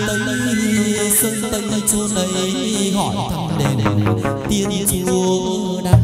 sơn tây chốn ấy hỏi thăm đền tiên chúa đang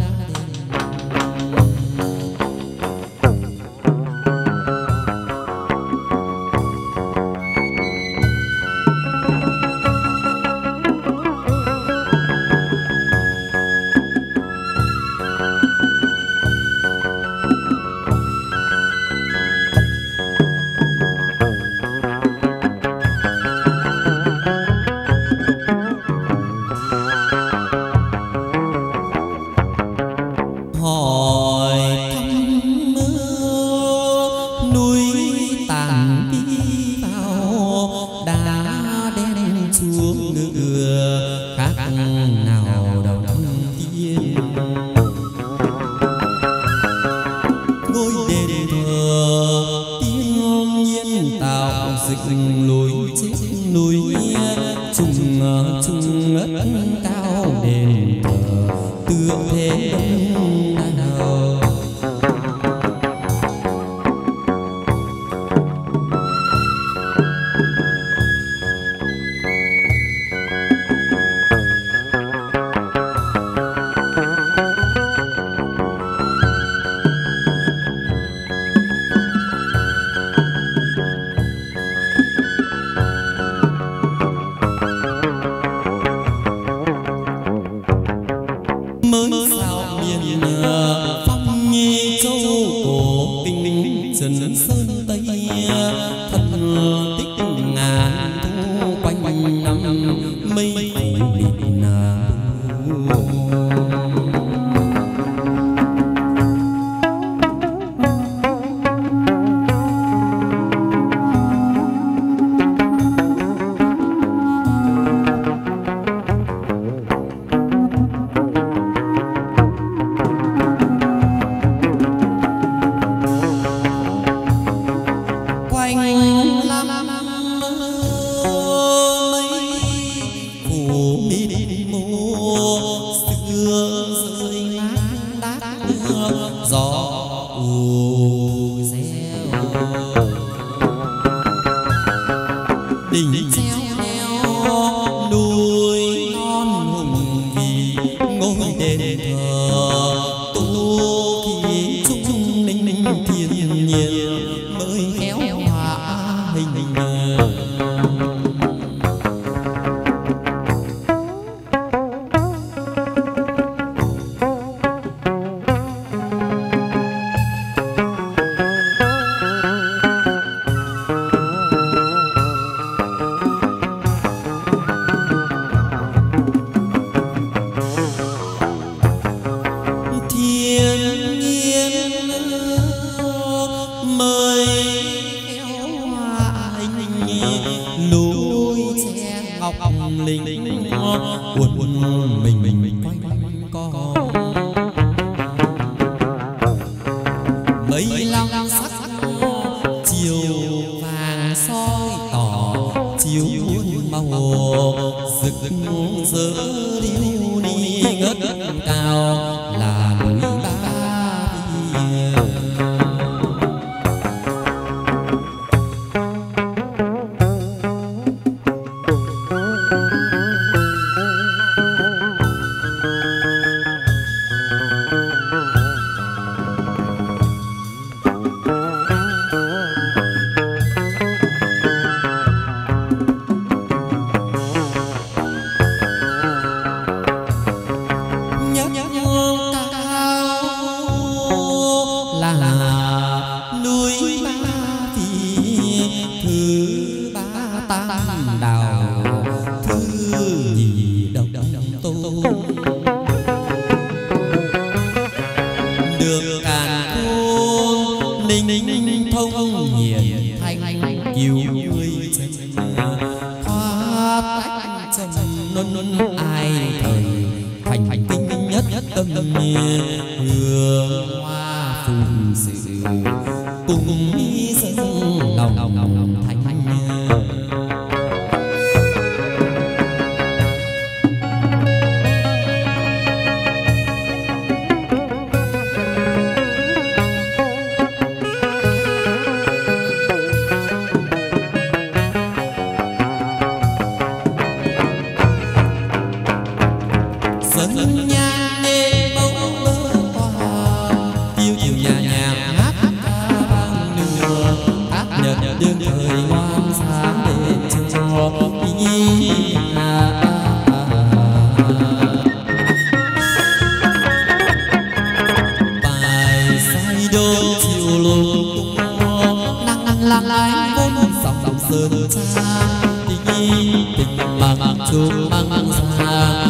bài say đôi chiều lùng nắng lặng lẽ vốn dòng sơn xa tình bằng chung bằng xa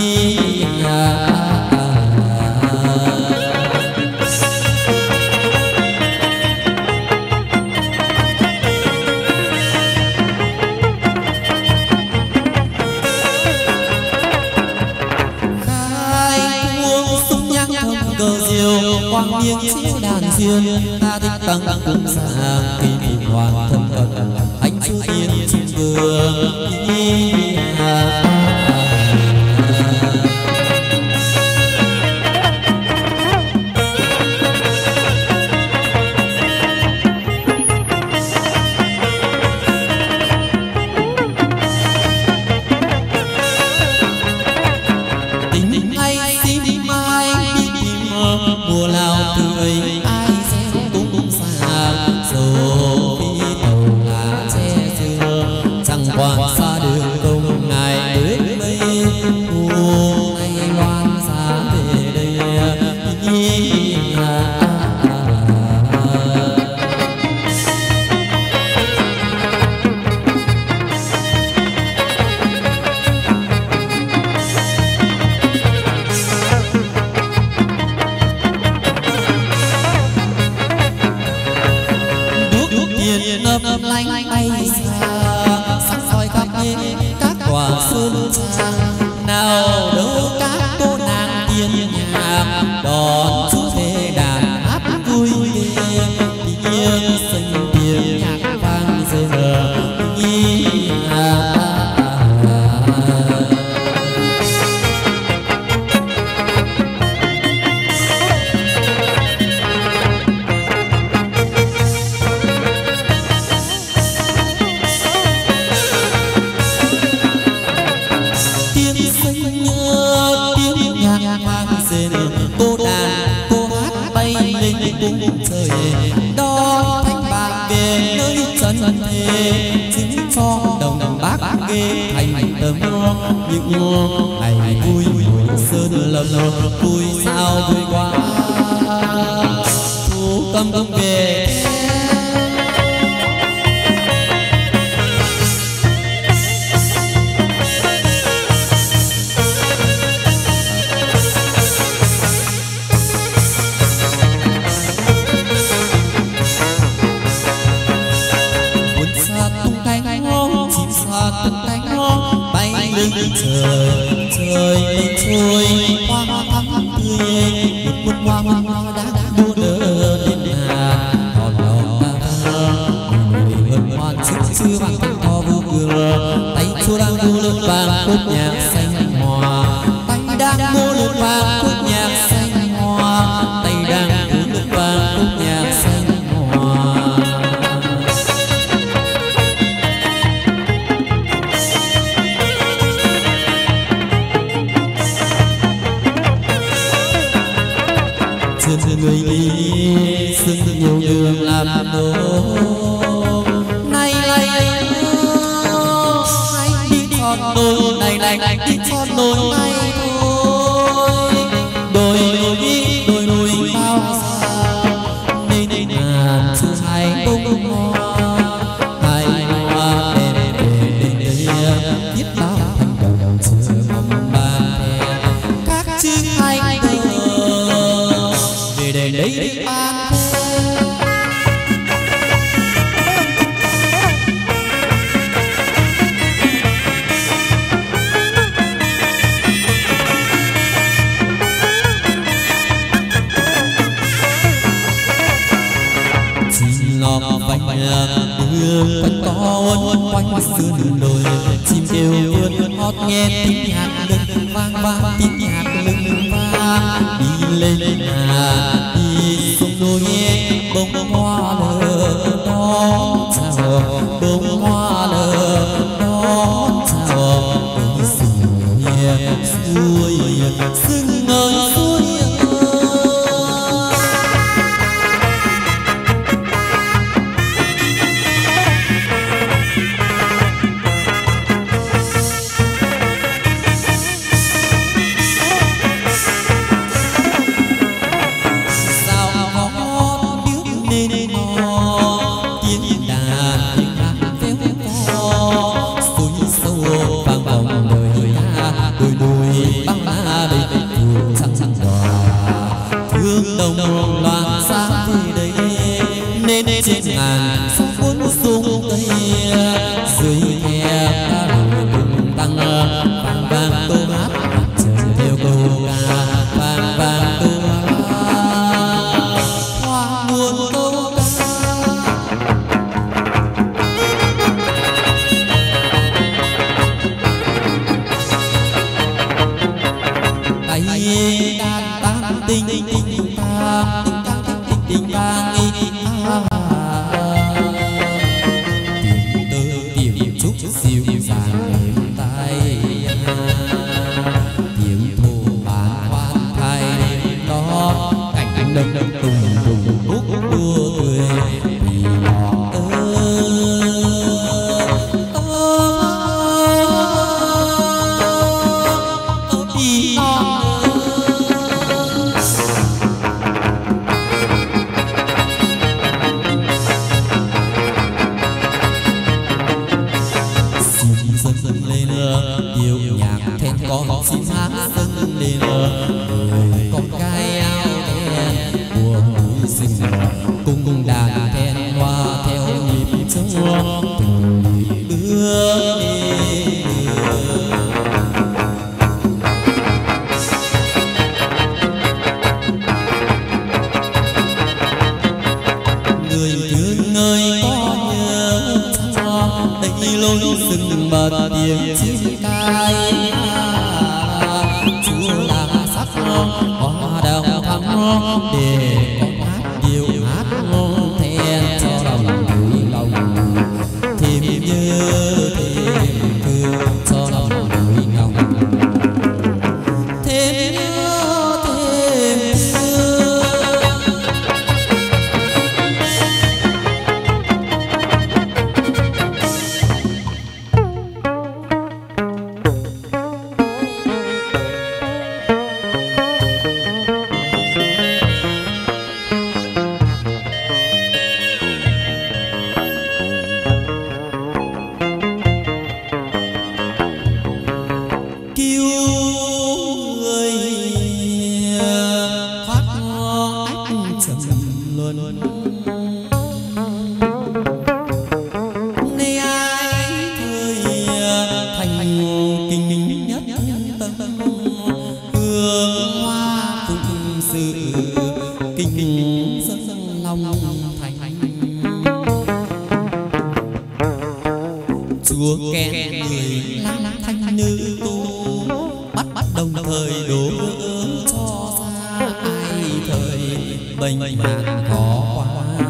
quang niên chiếu đàn diên ta thích tăng cung sang khi phụng hoàng thân phận anh chưa yên chung vương mùa lao tươi ai sẽ cũng xa rồi khi tàu lá che dừa chẳng quan xa đường công ngài đến đây mùa ngày loan xa về đây ngập lánh bay xa sắc soi khắp các quả sơn trang nào đâu các cô nàng tiên nhạc đón chú về đàn hát vui tiếng xanh tiếng nhạc vang giờ cô đàn cô hát bay lên cung trời đón thanh bạc về nơi trần thế chứng cho đồng bác ghê thành tâm những ngày vui sơn lâm vui sao vui quá thu tâm công về từng cánh hót bay lên trời trời trôi hoa thắm tươi một hoa đã đua đỡ đến hà còn lòng ta người hơn hoa chưa bằng thanh to vô cửa tay chúa đang mua lượn vàng cốt nhạc xanh hoa tay đang mua lượn vàng cốt nhạc xanh hoa tay đang mua lượn vàng cốt nhạc xanh hoa. Người đi xưng nhiều đường làm đồ này này đi con đôi này đi con đôi này thôi đôi đôi bao xa nên ngàn chú hai bông hoa hai hoa em về đây biết bao thành đầu chờ mong ba các chữ hai để đấy an chim lọt vành đưa quanh to quanh sườn đồi chim kêu vươn hót nghe tiếng nhạc lưng vang vang tiếng nhạc lưng vang đi lên hà đi xuống đồi nghe bông hoa lờ đón chào bông hoa lờ đón chào đồi suối sưng ơi suối tình tình ta tình ta tìm tơ tìm chút dịu dàng êm tai tiếng thô bàn khoan thai đó cảnh đâm tùng tùng bút đua cười vì họ xin hát dâng lên người con gái áo đen của núi rừng cùng đàn then hoa theo nhịp chúa từng nhịp bước đi người thương ơi có nhớ cho đây lối rừng bờ tiếng chim cay hoa đào thắm để con hát điệu hát then cho lòng vui lòng thêm nhớ thêm thương cho lòng vui lòng thêm nhớ thêm thương. Chúa khen người lang thanh nữ tu bắt đồng thời đổ cho ra ai thời bệnh nạn khó qua.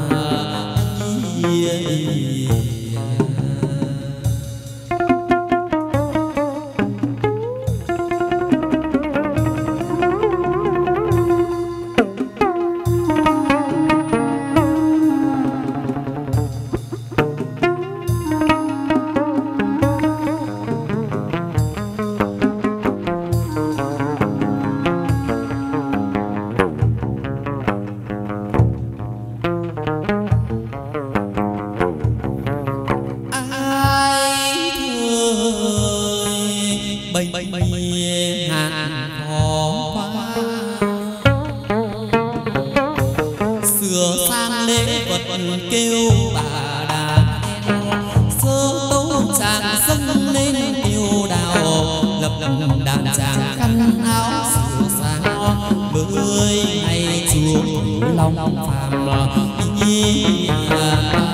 Hạn khó qua sửa sang lễ vật kêu bà đàn sơ tấu chàng dâng lên yêu đào lập đàn chàng khăn áo sửa sang bơi hay chuông lòng phàm